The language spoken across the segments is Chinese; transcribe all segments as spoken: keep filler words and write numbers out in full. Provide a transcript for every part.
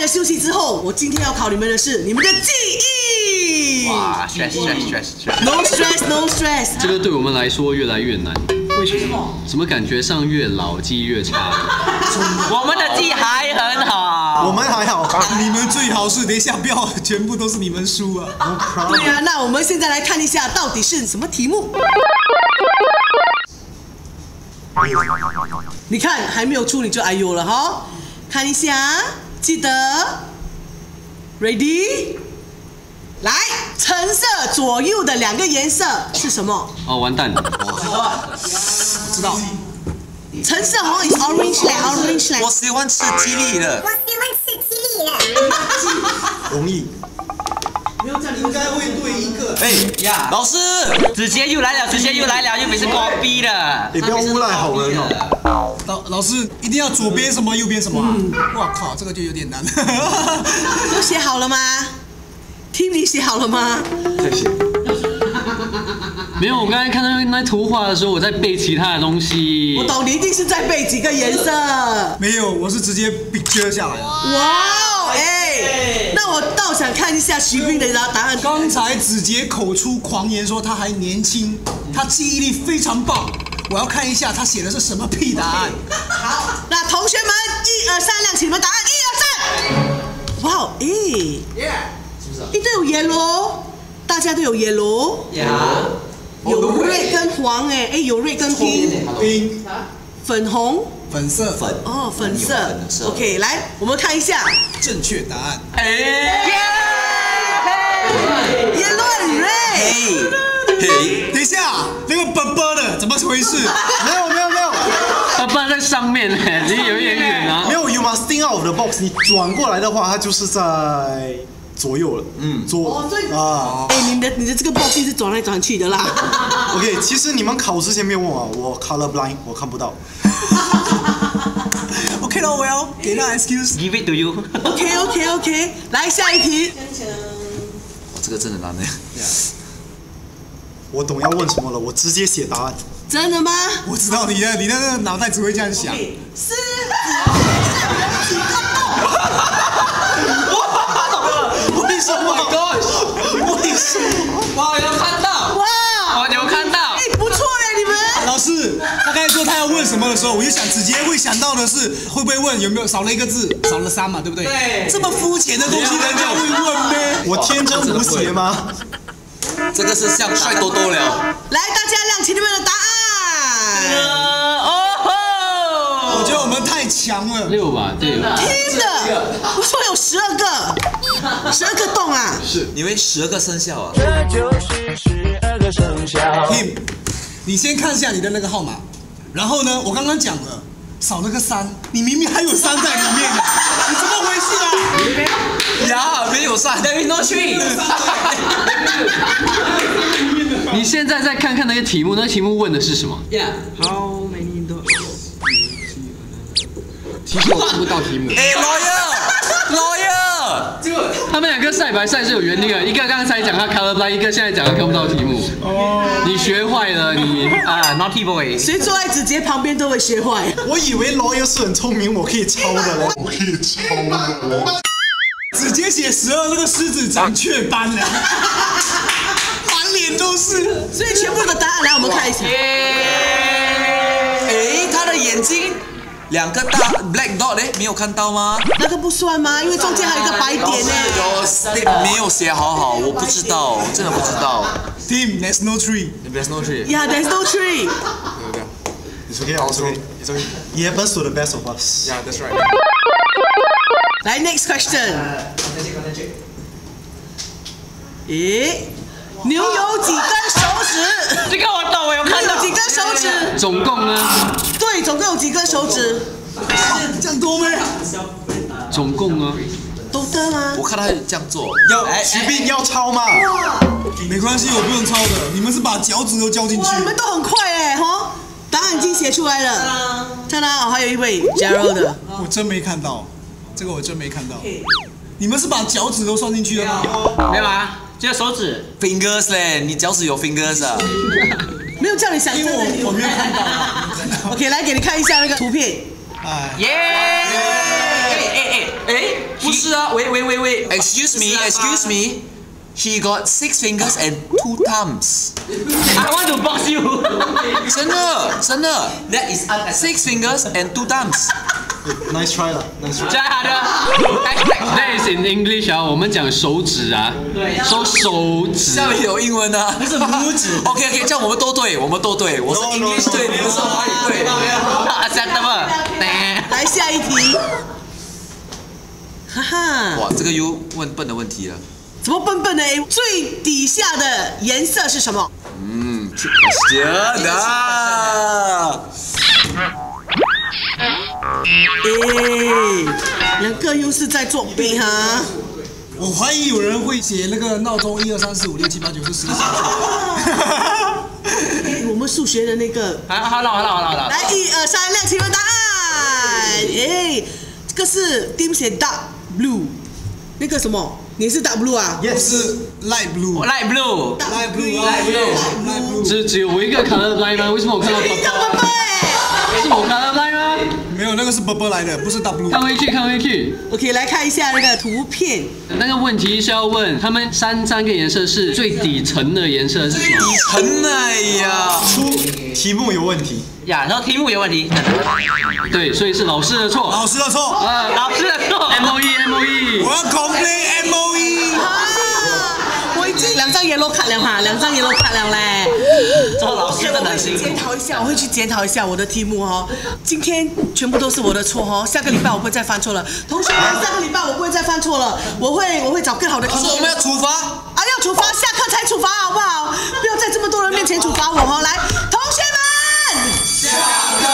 个休息之后，我今天要考你们的是你们的记忆。 哇 ，stress stress stress stress。 No stress, no stress。 这个对我们来说越来越难。 为什么？ 怎么感觉上越老记忆越差？ 我们的记忆还很好。 我们还好。 你们最好是等一下不要全部都是你们输啊。 对啊，那我们现在来看一下到底是什么题目。你看还没有出你就哎呦了哈，看一下，记得 ，ready， 来，橙色左右的两个颜色是什么？ 哦，完蛋了！ 知道。 橙色哦 ，is orange 嘞 ，orange 嘞。 我喜欢吃吉利的。 我喜欢吃吉利的。 容易。 应该会对一个。 哎呀，老师，直接又来了，直接又来了，又没是瓜逼的。 你不要诬赖好人哦。 老老师一定要左边什么右边什么啊？哇靠，这个就有点难。 都写好了吗 ？Team 你写好了吗？ 谢谢。 没有，我刚才看到那图画的时候，我在背其他的东西。 我懂，你一定是在背几个颜色。 没有，我是直接 picture 下来的。 哇，哎，那我倒想看一下徐斌的答案。 刚才子杰口出狂言说他还年轻，他记忆力非常棒。我要看一下他写的是什么屁答案。 好，那同学们，一二三，亮起你们答案，一二三。哇，哎，一都有 yellow， 大家都有 yellow， 有 red 跟黄，哎，哎，有 red 跟 pink， 冰、 粉红。 粉色、粉哦，粉色。OK， 来，我们看一下。 正确答案。 哎 ，yellow and red。 嘿，等一下，那个啵啵的怎么回事？ 没有没有没有， 啊，不然在上面呢，离有一点远啊。 没有 ，You must think out of the box。你转过来的话，它就是在左右了。嗯，左哦，对啊。 哎，你的你的这个 box 是转来转去的啦。 OK， 其实你们考之前没有问我，我 color blind， 我看不到。 OK 了，我要给他 excuse。 Give it to you。 OK OK OK， 来下一题。 这个真的难的。 我懂要问什么了，我直接写答案。 真的吗？ 我知道你的，你那个脑袋只会这样想。 狮子。 为什么 ？Oh my gosh！ 为什么？ 哇，有看到！ 哇， 哇，有看到！ 哎，不错哎，你们。 老师，他刚才说他要问什么的时候，我就想直接会想到的是，会不会问有没有少了一个字，少了三嘛，对不对？ 对。 这么肤浅的东西，人家会问咩？ 我天真无邪吗？ 这个是像帅多多了。 来，大家亮起你们的答案。 哦吼！ 我觉得我们太强了。 六吧，对。 Team 的，我说有十二个，十二个洞啊。 是，因为十二个生肖啊。 这就是十二个生肖。 Team， 你先看一下你的那个号码，然后呢，我刚刚讲了，少了个三，你明明还有三在里面的，你怎么回事啊？ 呀，没有三 ，There is no three。 你现在再看看那个题目，那个题目问的是什么 ？Yeah，How many dogs？ 其实我看不到题目。 哎 ，lawyer，lawyer， 他们两个赛白赛是有原因的，一个刚才讲他 color blind， 一个现在讲他看不到题目。哦，你学坏了你啊 ，naughty boy。 谁坐在子杰旁边都会学坏。 我以为 lawyer 是很聪明，我可以抄的嘞。我可以抄的。 直接写十二，那个狮子长雀斑了，满脸都是。 所以全部的答案来，我们看一下。 哎，他的眼睛两个大 black dot 嘞，没有看到吗？ 那个不算吗？因为中间还有一个白点呢。 有没有写好好？我不知道，真的不知道。 Team, there's no tree. There's no tree. Yeah, there's no tree. It's okay, it's okay, it's okay. It happens to the best of us. Yeah, that's right. 来 ，next question。咦，牛有几根手指？ 这个我懂，我有看到。 有几根手指？ 总共呢？ 对，总共有几根手指？ 这样多没？ 总共呢？ 都得吗？ 我看他这样做。 要徐斌要抄吗？ 没关系，我不用抄的。你们是把脚趾都交进去。 哇，你们都很快哎，哈！答案已经写出来了。看到哦，还有一位 Gerald 的。 我真没看到，这个我真没看到。你们是把脚趾都算进去了吗？ 没有啊，这个手指 fingers 嘞，你脚趾有 fingers 啊？ 没有叫你想， 因为我我没有看到。 OK， 来给你看一下那个图片。 耶！哎哎哎哎， 不是啊，喂喂喂喂 ，excuse me，excuse me，he got six fingers and two thumbs。 I want to box you。 真的真的 That is ，six fingers and two thumbs。 Nice try 了 ，Nice try。 最好的。 That is in English 啊，我们讲手指啊，说手指。 下面有英文啊，不是拇指。OK OK， 这样我们都对，我们都对，我是 English 对，你们是华语对。 Acceptable。 来下一题。哈哈。 哇，这个又问笨的问题了。 怎么笨笨的？最底下的颜色是什么？ 嗯 ，question 啊。 哎，两个又是在作弊哈！ 我怀疑有人会写那个闹钟一二三四五六七八九十十一十二。 我们数学的那个。 好，好了，好了，好了，好了。 来，一二三，亮起你们答案。哎，这个是 Tim 写 dark blue， 那个什么，你是 dark blue 啊？ Yes， 是 light blue。 Light blue。 light blue，light blue，light blue。 只只有我一个 color blind 吗？为什么我看到你干嘛笨？ 是我 color blind 吗？ 没有，那个是波波来的，不是 W。 看回去，看回去。 OK， 来看一下那个图片。 那个问题是要问他们三三个颜色是最底层的颜色是什么？ 底层哎呀， 出题目有问题。 呀，然后题目有问题。 对，所以是老师的错。 老师的错。 啊， 老师的错。 M O E M O E。 我要 complain M O E。 我已经两张 yellow 卡了哈，两张 yellow 卡了嘞。 做老师的我会去检讨一下，我会去检讨一下我的题目哦。今天全部都是我的错哦，下个礼拜我不会再犯错了。同学们，下个礼拜我不会再犯错了，我会我会找更好的题目。 老师，我们要处罚啊，要处罚，下课才处罚好不好？不要在这么多人面前处罚我哦。来，同学们，下课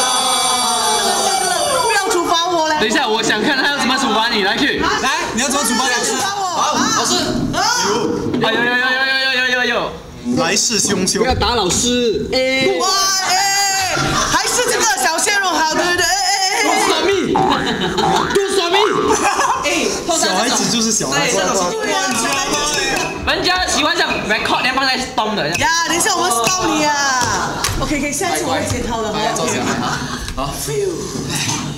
了，不要处罚我嘞。 等一下，我想看他要怎么处罚你，来去。 来，你要怎么处罚老师？ 好，老师。 哎呦呦呦呦呦呦呦呦！ 来势汹汹。 不要打老师。 哎，哇哎，还是这个小鲜肉好，对不对？哎哎耍命，多耍命。 哎， 小孩子就是小孩子。 对啊， 人家喜欢这样 record 连放在 stop 的。 呀，等一下我们 stop 你啊。OK， 可以，下一次我会检讨的。 来，坐下来啊。好。